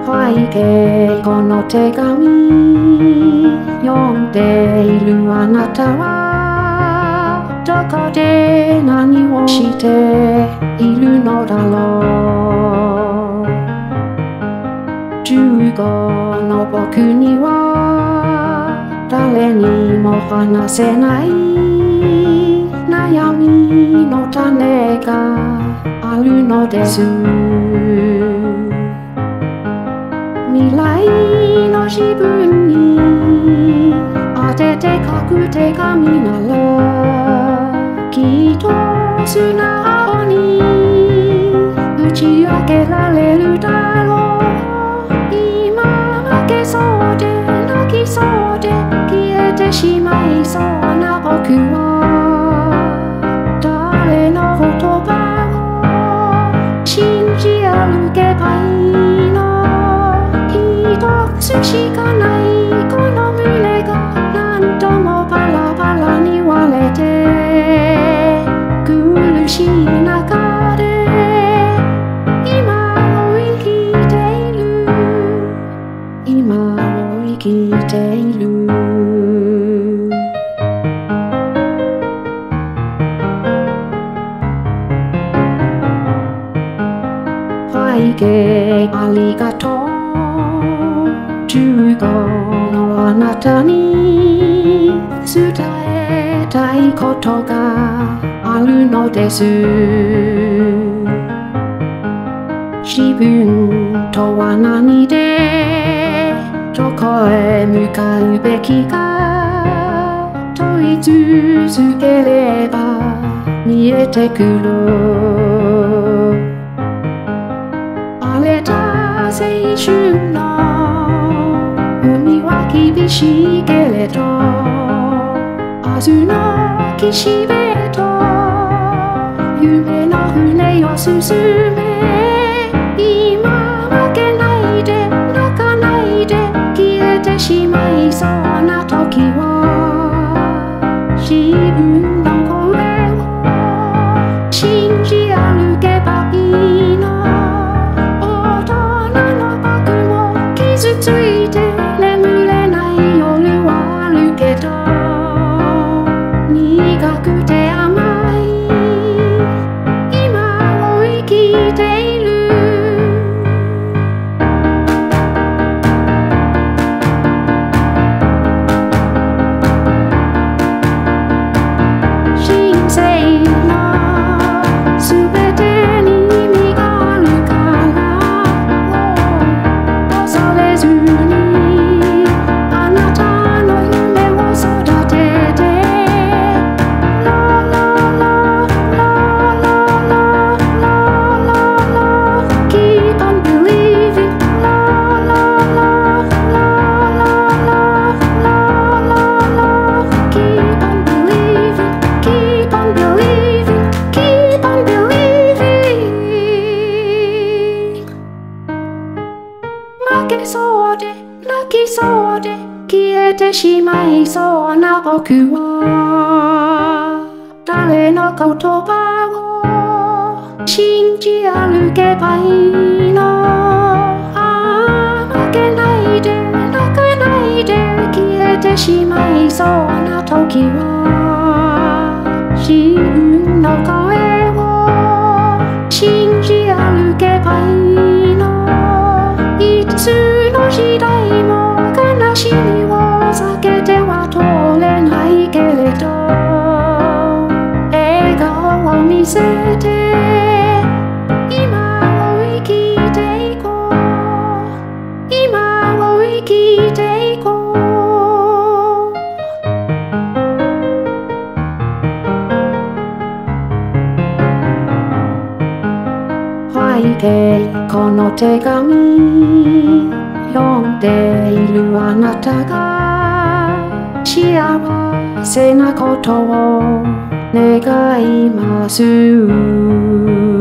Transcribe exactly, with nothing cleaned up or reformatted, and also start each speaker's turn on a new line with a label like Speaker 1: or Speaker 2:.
Speaker 1: 背景この手紙読んでいるあなたはどこで何をしているのだろう。じゅうごの僕には誰にも話せない悩みの種があるのです。未来の自分に当てて書く手紙ならきっと素直に打ち明けられるだろう。今負けそうで泣きそうで消えてしまいそうな僕は誰の言葉を信じ歩けばいいの。一つしかないこの胸が何度もバラバラに割れて苦しい中で今を生きている。今を生きている。背景ありがとう。じゅうごのあなたに伝えたいことがあるのです。自分とは何でどこへ向かうべきか問い続ければ見えてくる。荒れた青春の海は厳しいけれど明日の岸辺と夢の船を進め。今負けないで泣かないで消えてしまいそうな時は自分の声を信じ歩けばいいの。大人の僕も傷ついて眠れない夜はあるけど苦くて甘い今を生きている。人生のすべてに意味があるから恐れずにあなたの夢を育てて。ララララララララ Keep on believing. ラララララララ Keep on believing. Keep on believing. Keep on believing. 負けそうで泣きそうで消えてしまいそうな僕は誰の言葉を信じ歩けばいいの。ああ負けないで泣かないで消えてしまいそうな時は自分の声を信じ歩けばいいの。いつの時代も悲しみを避けては通れないけれど笑顔を見せて今を生きていこう。今を生きていこう。背景この手紙読んでいるあなたが幸せなことを願います。